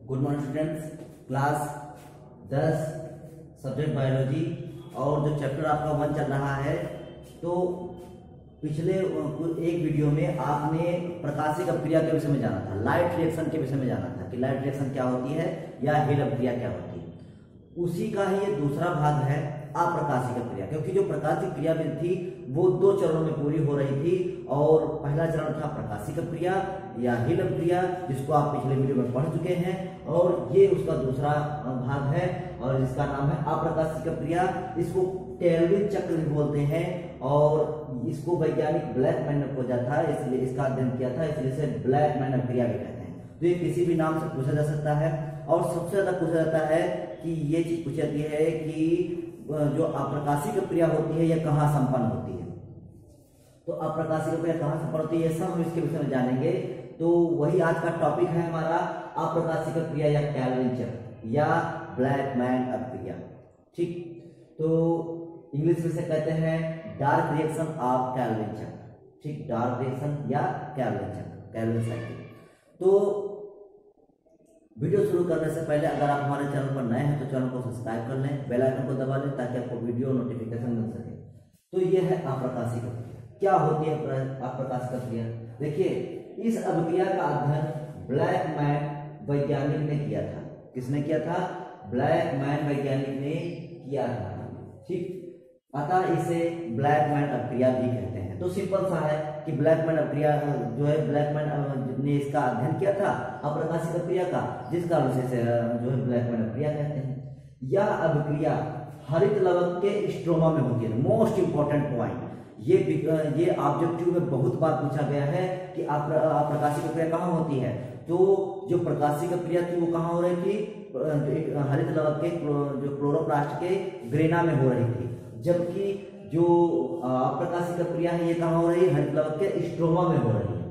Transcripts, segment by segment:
Good morning students, class 10 subject biology और जो chapter आपका 1 चल रहा है। तो पिछले एक वीडियो में आपने प्रकाशिक अपक्रिया के विषय में जाना था, लाइट रिएक्शन के विषय में जाना था कि लाइट रिएक्शन क्या होती है या हेल अपक्रिया क्या होती है। उसी का ही ये दूसरा भाग है अप्रकाशिक अपक्रिया, क्योंकि जो प्रकाशिक क्रिया थी वो 2 चरणों में पूरी हो रही थी। और पहला चरण था प्रकाशिक अपक्रिया या हेल अपक्रिया, जिसको आप पिछले वीडियो में पढ़ चुके हैं, और ये उसका दूसरा भाग है और जिसका नाम है अप्रकाशिक अपक्रिया। इसको केल्विन चक्र भी बोलते हैं और इसको वैज्ञानिक ब्लैकमैन ने खोजा था, इसलिए इसका अध्ययन किया था, इसलिए इसे ब्लैकमैन अपक्रिया भी कहते हैं। तो ये किसी भी नाम से पूछा जा सकता है और सबसे ज्यादा पूछा जाता है कि ये चीज पूछी जाती है कि जो अप्रकाशिक अपक्रिया होती है यह कहाँ संपन्न होती है। तो अप्रकाशिक अपक्रिया कहाँ संपन्न होती है, सब हम इसके विषय में जानेंगे। तो वही आज का टॉपिक है हमारा, अप्रकाशिक अपक्रिया या केल्विन चक्र या ब्लैकमैन अपक्रिया। ठीक, तो इंग्लिश में से कहते हैं डार्क रिएक्शन ऑफ केल्विन चक्र। ठीक, डार्क रिएक्शन या केल्विन चक्र, केल्विन साइकिल। तो वीडियो शुरू करने से पहले अगर आप हमारे चैनल पर नए हैं तो चैनल को सब्सक्राइब कर लें, बेल आइकन को दबा लें ताकि आपको वीडियो नोटिफिकेशन मिल सके। तो यह है अप्रकाशिक अपक्रिया। क्या होती है अप्रकाशिक अपक्रिया? देखिए, इस अपक्रिया का अध्ययन ब्लैकमैन वैज्ञानिक ने किया था। किसने किया था? ब्लैकमैन वैज्ञानिक ने किया था। ठीक, अतः इसे ब्लैकमैन अपक्रिया भी कहते हैं। तो सिंपल सा है कि ब्लैकमैन अपक्रिया जो है, ब्लैकमैन ने इसका अध्ययन किया था अप्रकाशिक अपक्रिया का, जिसका विषय से जो है ब्लैकमैन अपक्रिया कहते हैं। यह अपक्रिया हरित लवक के स्ट्रोमा में होती है। मोस्ट इंपॉर्टेंट पॉइंट, ये ऑब्जेक्टिव में बहुत बार पूछा गया है कि अप्रकाशिक अपक्रिया कहाँ होती है। तो जो प्रकाशिक अपक्रिया थी वो कहाँ हो रही थी? हरित लवक के जो क्लोरोप्लास्ट के ग्रेना में हो रही थी, जबकि जो अप्रकाशिक अपक्रिया है ये कहाँ हो रही है? हरित लवक के स्ट्रोमा में हो रही है।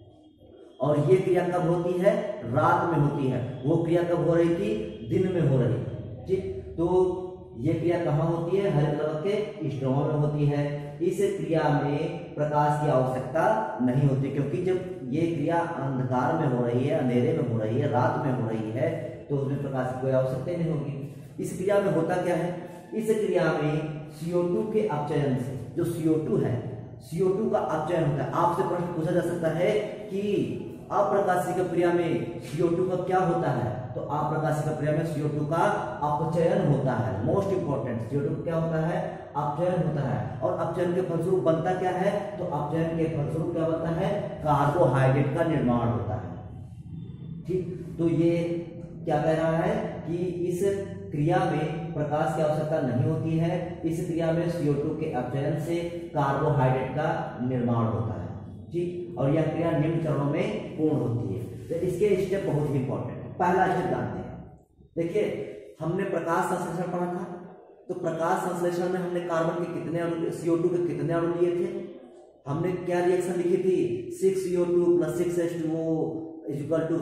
और ये क्रिया कब होती है? रात में होती है। वो क्रिया कब हो रही थी? दिन में हो रही है। ठीक, तो ये क्रिया कहाँ होती है? हरित लवक के स्ट्रोमा में होती है। इस क्रिया में प्रकाश की आवश्यकता नहीं होती, क्योंकि जब ये क्रिया अंधकार में हो रही है, अंधेरे में हो रही है, रात में हो रही है, तो उसमें प्रकाश की कोई आवश्यकता नहीं होगी। इस क्रिया में होता क्या है? इस क्रिया में CO2 के अपचयन से, जो CO2 है, CO2 का अपचयन होता है। आपसे प्रश्न पूछा जा सकता है कि अप्रकाशिक अपक्रिया में CO2 का क्या होता है? तो अप्रकाशिक अपक्रिया में CO2 का अपचयन होता है। मोस्ट इंपॉर्टेंट, CO2 का क्या होता है? अपचयन होता है। और अपचयन के फलस्वरूप बनता क्या है? तो अपचयन के फलस्वरूप क्या बनता है? कार्बोहाइड्रेट का निर्माण होता है। ठीक, तो ये क्या कह रहा है कि इस क्रिया में प्रकाश की आवश्यकता नहीं होती है। इस क्रिया में CO2 के अपचयन से कार्बोहाइड्रेट का निर्माण होता है। ठीक, और यह क्रिया निम्न चरणों में पूर्ण होती है। तो इसके स्टेप बहुत ही इंपॉर्टेंट है। पहला स्टेप जानते हैं। देखिए, हमने प्रकाश संश्लेषण पढ़ा था। तो प्रकाश संश्लेषण में हमने कार्बन के कितने अणु, CO2 के कितने अणु लिए थे? हमने क्या रिएक्शन लिखी थी? 6CO2 + 6H2O =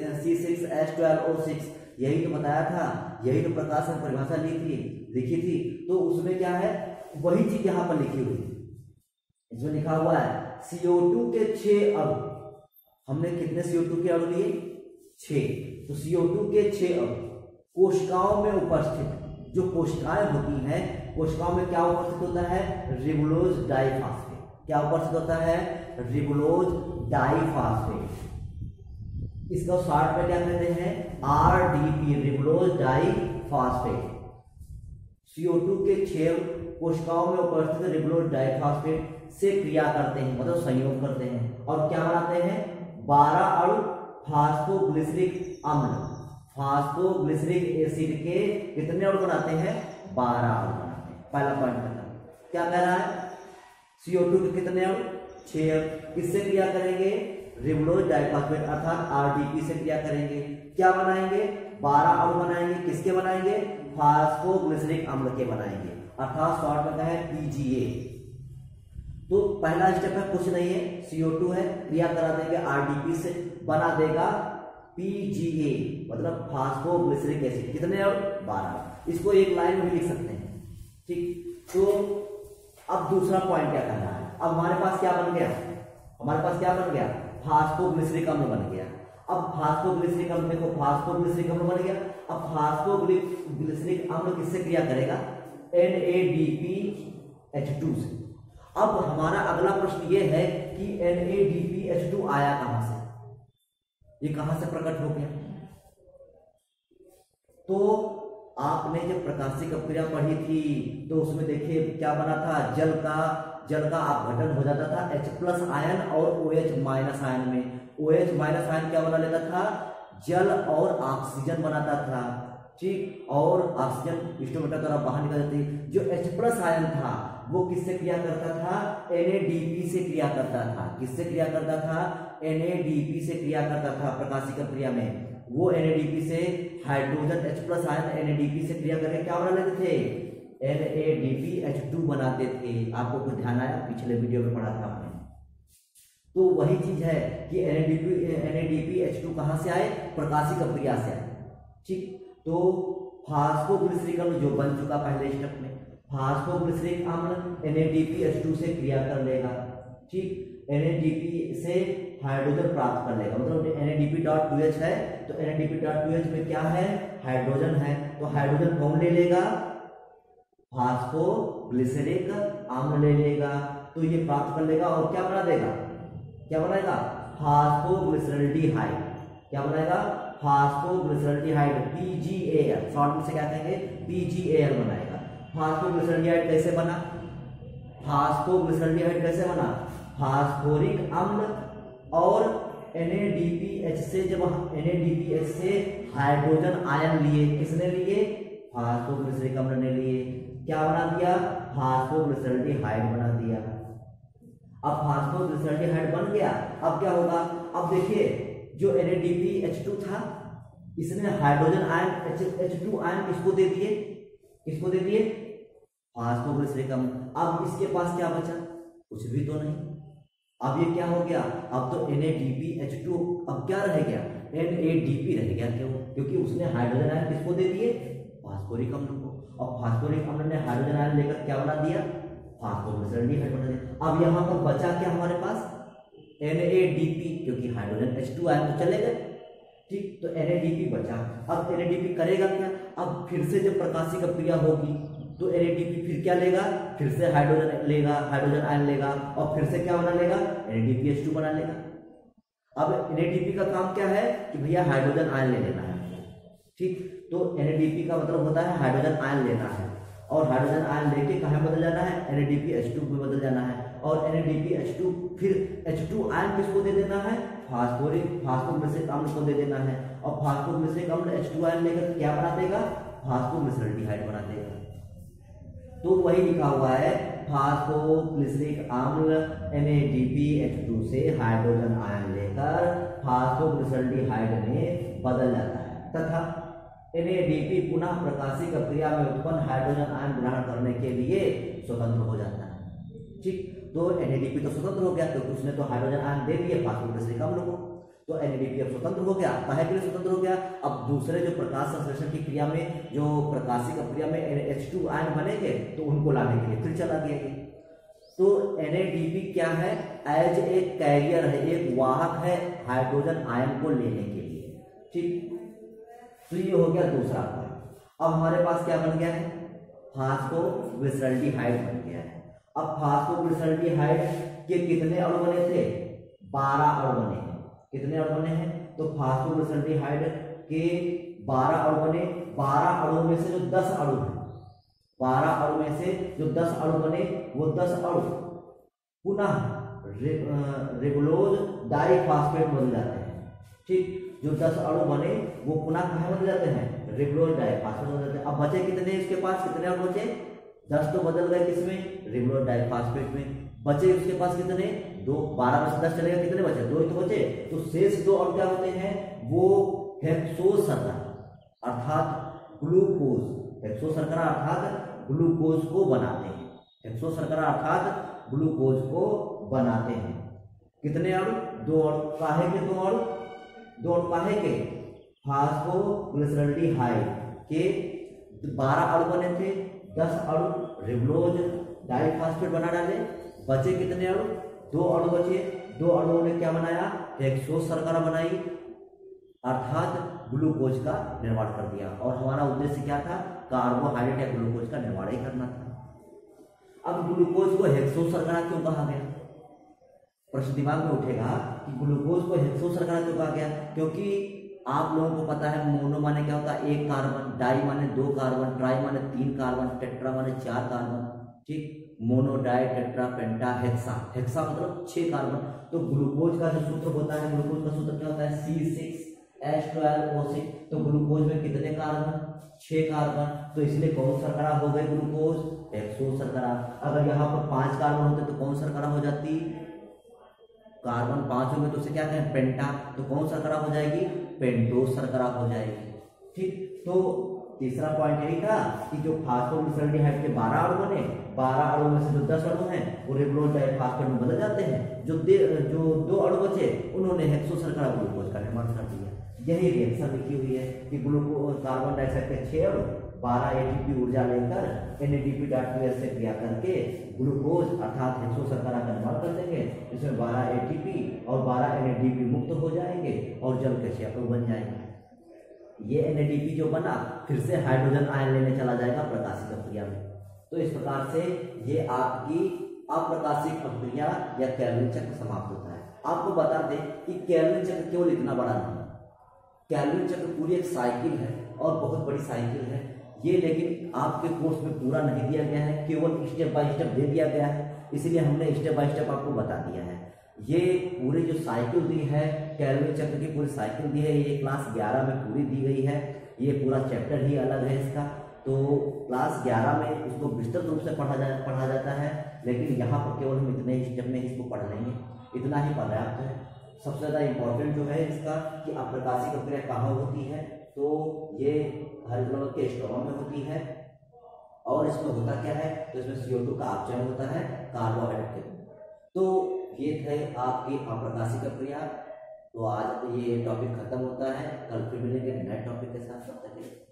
6C6H12O6। यही तो बताया था, यही तो प्रकाश में परिभाषा लिखी थी। तो उसमें क्या है? वही चीज यहाँ पर लिखी हुई है। इसमें लिखा हुआ है CO2 के 6 अणु। हमने कितने CO2 के अणु लिए? 6। तो CO2 के 6 अणु कोशिकाओं में उपस्थित, जो कोशिकाएं होती हैं, कोशिकाओं में क्या उपस्थित होता है? Ribulose diphosphate. क्या उपस्थित होता है? Ribulose diphosphate. इसका शॉर्ट में क्या कहते हैं? RDP, ribulose diphosphate. CO2 के 6 कोशिकाओं में उपस्थित रिबुलोज डाइफॉस्फेट से क्रिया करते हैं, मतलब संयोग करते हैं, और क्या बनाते हैं? 12 अणु फास्फोग्लिसरिक अम्ल, फास्फोग्लिसरिक एसिड के कितने अणु बनाते हैं? 12 अणु बनाते हैं। पहला पॉइंट खत्म। क्या कह रहा है? CO2 के कितने अणु? 6। किससे क्रिया करेंगे? रिबुलोज डाइफॉस्फेट अर्थात RDP से क्रिया करेंगे। क्या बनाएंगे? 12 अणु बनाएंगे। किसके बनाएंगे? फास्फोग्लिसरिक अम्ल के बनाएंगे, अर्थात शॉर्ट में कहें PGA। तो पहला स्टेप है, कुछ नहीं है, CO2 है, क्रिया करा देंगे RDP से, बना देगा PGA, मतलब फास्फोग्लिसरिक एसिड। कितने अणु? 12। इसको एक लाइन में भी लिख सकते हैं। ठीक, तो अब दूसरा पॉइंट क्या करना है? अब हमारे पास क्या बन गया? हमारे पास क्या बन गया? फास्फोग्लिसरिक अम्ल बन गया। अब फास्फोग्लिसरिक अम्ल देखो, फास्फोग्लिसरिक अम्ल बन गया। अब फास्फोग्लिसरिक अम्ल किससे क्रिया करेगा? NADPH2 से। अब हमारा अगला प्रश्न ये है कि NADPH2 आया कहां से, ये कहां से प्रकट हो गया? तो आपने जब प्रकाशिक अपक्रिया पढ़ी थी तो उसमें देखिए क्या बना था, जल का अपघटन हो जाता था H+ आयन और OH- आयन में। OH- आयन क्या बना लेता था? जल और ऑक्सीजन बनाता था, ठीक, और ऑक्सीजन स्टोमेटा द्वारा बाहर निकल जाती। जो H+ आयन था वो किससे क्रिया करता था? NADP से क्रिया करता था। किससे क्रिया करता था? NADP से क्रिया करता था प्रकाशिक अपक्रिया में। वो NADP से हाइड्रोजन H+ आयन NADP से क्रिया करके क्या बना लेते थे? NADPH2 बनाते थे। आपको कुछ ध्यान आया? पिछले वीडियो में पढ़ा था आपने। तो वही चीज है कि NADPH2 कहां से आए? प्रकाशिक अपक्रिया से आए, ठीक। तो फास्फोग्लिसरिक अम्ल जो बन चुका पहले स्टेप में, फास्फोग्लिसरिक अम्ल NADPH2 से क्रिया कर लेगा, ठीक। NADP से हाइड्रोजन प्राप्त कर लेगा, मतलब NADP.2H है तो NADP.2H में क्या है? हाइड्रोजन है। तो हाइड्रोजन कौन ले लेगा? फास्फोग्लिसरिक अम्ल ले लेगा। तो ये प्राप्त कर लेगा और क्या बना देगा? क्या बनाएगा? फास्फोग्लिसरल्डिहाइड। क्या बनाएगा? फास्फोग्लिसरल्डिहाइड, PgAl, शॉर्ट में से क्या कहेंगे? PgAl बनाएगा। फास्फोग्लिसरल्डिहाइड कैसे बना? फास्फोग्लिसरल्डिहाइड कैसे बना? फास्फोरिक अम्ल और NADPH से, जब NADPH से हाइड्रोजन आयन लिए, किसने लिए? फास्फोग्लिसरिक अम्ल ने लिए। क्या बना दिया? फास्फोग्लिसरल्डिहाइड बना दिया। अब फास्फोग्लिसरल्डिहाइड बन गया। अब क्या होगा? अब देखिए जो NADPH2 था इसने हाइड्रोजन आयन H2 आयन किसको दे दिए? किसको दे दिए? फास्फोग्लिसरिक अम्ल। अब इसके पास क्या बचा? कुछ भी तो नहीं। अब ये क्या हो गया? अब तो NADPH2 अब क्या रह गया? NADP रह गया। क्यों? क्योंकि उसने हाइड्रोजन आयन किसको दे दिए? फास्फोरिक अम्ल को। अब फास्फोरिक अम्ल ने हाइड्रोजन आयन लेकर क्या बना दिया? फास्फोग्लिसरल्डिहाइड बना दिया। अब यहाँ पर बचा क्या हमारे पास? NADP, क्योंकि हाइड्रोजन H2 आयन तो चले गए, ठीक। तो NADP बचा। अब NADP करेगा क्या? अब फिर से जब प्रकाशिक अपक्रिया होगी तो NADP फिर क्या लेगा? फिर से हाइड्रोजन लेगा, हाइड्रोजन आयन लेगा और फिर से क्या बना लेगा? NADPH2 बना लेगा। अब NADP का काम क्या है कि भैया हाइड्रोजन आयन ले लेना है, ठीक। तो NADP का मतलब होता है हाइड्रोजन आयन लेना है और हाइड्रोजन आयन लेके कहाँ बदल जाना है? NADPH2 में बदल जाना है। और NADPH2 फिर H2 आयन किसको दे देना है? फास्फोग्लिसरिक अम्ल को दे देना है। और फास्फोग्लिसरिक अम्ल H2 आयन लेकर क्या बना देगा? फास्फोग्लिसरल्डिहाइड बना देगा। तो वही लिखा हुआ है, फास्फोग्लिसरिक अम्ल NADPH2 से हाइड्रोजन आयन लेकर फास्फोग्लिसरल्डिहाइड में बदल जाता है तथा NADP पुनः प्रकाशिक अपक्रिया में उत्पन्न हाइड्रोजन आयन ग्रहण करने के लिए स्वतंत्र हो जाता है, ठीक। तो NADP तो स्वतंत्र हो गया क्योंकि उसने तो हाइड्रोजन आयन दे दिए फास्फोग्लिसरिक अम्ल को। तो NADP अब स्वतंत्र हो गया। काहे के लिए स्वतंत्र हो गया? अब दूसरे जो प्रकाश संश्लेषण की क्रिया में, जो प्रकाशिक अपक्रिया में H2 आयन बनेंगे तो उनको लाने के लिए फिर चला गया ये। तो NADP क्या है? एज ए कैरियर है, एक वाहक है हाइड्रोजन आयन को लेने के लिए, ठीक। तो ये हो गया दूसरा पॉइंट। अब हमारे पास क्या बन गया है? फास्फोग्लिसरल्डिहाइड बन गया है। अब फास्फोग्लिसरल्डिहाइड के कितने अणु बने थे? 12 अणु बने हैं। कितने अणु बने हैं? तो फास्फोग्लिसरल्डिहाइड के 12 अणु बने। 12 अणु में से जो 10 अणु हैं, 12 अणु में से जो 10 अणु बने वो 10 अणु पुनः रिबुलोज डाइफॉस्फेट बन जाते हैं, ठीक। जो 10 अणु बने वो पुनः कहाँ बदल जाते हैं? रिबुलोज डाइफॉस्फेट बदल जाते हैं। अब बचे कितने? इसके पास कितने अणु बचे? 10 तो बदल गए किसमें? रिबुलोज डाइफॉस्फेट में। बचे उसके पास कितने? 2। 12 में से 10 चलेगा, कितने बचे? 2 ही तो बचे। तो शेष 2 अणु क्या होते हैं? वो हेक्सो शर्करा अर्थात ग्लूकोज, हेक्सो शर्करा अर्थात ग्लूकोज को बनाते हैं। हेक्सो शर्करा अर्थात ग्लूकोज को बनाते हैं। कितने अणु? 2 अणु। काहे के 2 अणु? 2 अणु काहे के? फास्फोग्लिसरल्डिहाइड के 12 अणु बने थे, 10 अणु रिबुलोज डाइफॉस्फेट बना डाले। बचे कितने अणु? 2 अणु बचे। 2 अणुओं ने क्या बनाया? हेक्सो शर्करा बनाई, अर्थात ग्लूकोज का निर्माण कर दिया। और हमारा उद्देश्य क्या था? कार्बोहाइड्रेट या ग्लूकोज का निर्माण ही करना था। अब ग्लूकोज को हेक्सो शर्करा क्यों कहा गया? प्रश्न दिमाग में उठेगा कि ग्लूकोज को हेक्सो शर्करा क्यों कहा गया? क्योंकि आप लोगों को पता है मोनो माने क्या होता है? एक कार्बन, डाई माने दो कार्बन, ट्राई माने तीन कार्बन, टेट्रा माने चार कार्बन। ठीक, mono, di, tetra, penta, hexa. Hexa मतलब 6 कार्बन। तो ग्लूकोज का जो सूत्र होता है, ग्लूकोज का सूत्र क्या होता है? C6H12O6। तो ग्लूकोज में कितने कार्बन? 6 कार्बन। तो इसलिए कौन शर्करा हो गई ग्लूकोज? हेक्सो शर्करा। अगर यहाँ पर 5 कार्बन होते तो कौन शर्करा हो जाती? कार्बन 5 होंगे तो उसे क्या कहें? पेंटा। तो कौन शर्करा हो जाएगी? पेंटोज शर्करा हो जाएगी। ठीक, तो तीसरा पॉइंट यही था कि जो फास्फोग्लिसराइड के 12 अणु बने, 12 अणु में से जो 10 अणु हैं वो रिबोनोज डाइफॉस्फेट में बदल जाते हैं। जो 2 अणु बचे उन्होंने हेक्सो शर्करा ग्लूकोज का निर्माण कर दिया। यही रिएक्शन लिखी हुई है कि ग्लूकोज कार्बन डाइऑक्साइड के 6 अणु 12 एटीपी ऊर्जा लेकर NADP.2S से क्रिया करके ग्लूकोज अर्थात हेक्सो शर्करा का निर्माण कर देंगे। इसमें 12 ATP और 12 NADP मुक्त हो जाएंगे और जल के 6 अणु बन जाएंगे। ये NADP जो बना फिर से हाइड्रोजन आयन लेने चला जाएगा प्रकाशिक प्रक्रिया में। तो इस प्रकार से ये आपकी अप्रकाशिक प्रक्रिया या कैल्विन चक्र समाप्त होता है। आपको बता दें कि कैल्विन चक्र केवल इतना बड़ा नहीं, कैल्विन चक्र पूरी एक साइकिल है और बहुत बड़ी साइकिल है ये, लेकिन आपके कोर्स में पूरा नहीं दिया गया है, केवल स्टेप बाय स्टेप दे दिया गया है, इसलिए हमने स्टेप बाय स्टेप आपको बता दिया है। ये पूरी जो साइकिल दी है, कैल्विन चक्र की पूरी साइकिल दी है, ये क्लास 11 में पूरी दी गई है। ये पूरा चैप्टर ही अलग है इसका। तो क्लास 11 में इसको विस्तृत रूप से पढ़ा जाता है, लेकिन यहाँ पर केवल हम इतने ही स्टेप में इसको पढ़ लेंगे, इतना ही पर्याप्त है। सबसे ज़्यादा इम्पोर्टेंट जो है इसका कि अप्रकाशिक प्रक्रिया कहाँ होती है, तो ये हरितलवण के स्ट्रोमा में होती है। और इसमें होता क्या है? तो इसमें CO2 का अपचयन होता है कार्बोहाइड्रेट के। तो ये थे आपकी अप्रकाशिक प्रक्रिया। तो आज ये टॉपिक खत्म होता है, कल फिर मिलेंगे नए टॉपिक के साथ। तब तक